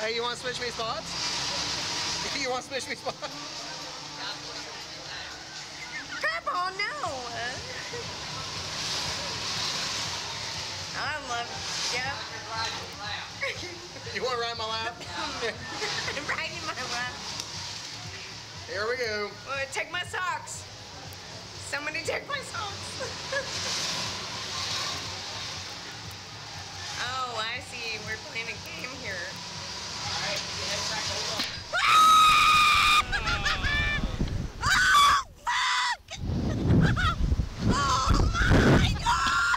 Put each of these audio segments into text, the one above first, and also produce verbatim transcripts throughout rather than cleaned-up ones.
Hey, you want to switch me spots? You want to switch me spots? Come on, no. I love it. Yep. You want to ride my lap? I'm riding my lap. Here we go. Well, take my socks. Somebody take my socks. Oh, I see. We're playing a game here. Alright, head back over. Oh, fuck! Oh, my God!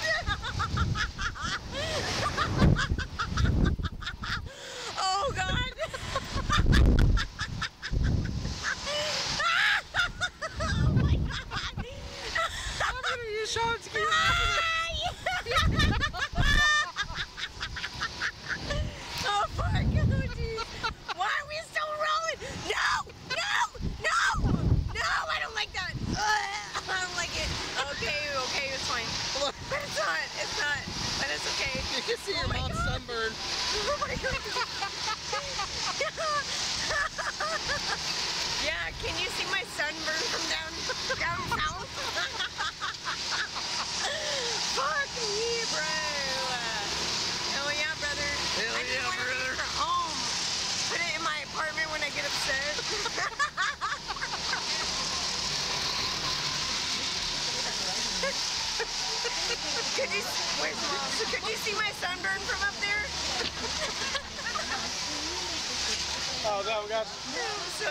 Oh, God! Oh, my God! I'm gonna use shorts again. Oh, fuck! Oh, jeez! Why are we still rolling? No! No! No! No! I don't like that! Ugh, I don't like it. Okay, okay, it's fine. But it's not. It's not. But it's okay. You can see Oh your my mom's God. sunburn. Oh my God! Yeah, can you see my sunburn from down down south? Fuck me, bro! Hell yeah, brother! Hell I just yeah, wanna brother. make her home. Put it in my apartment when I get upset. Could you, where's Mom? Could you see my sunburn from up there? Oh, no, we got. So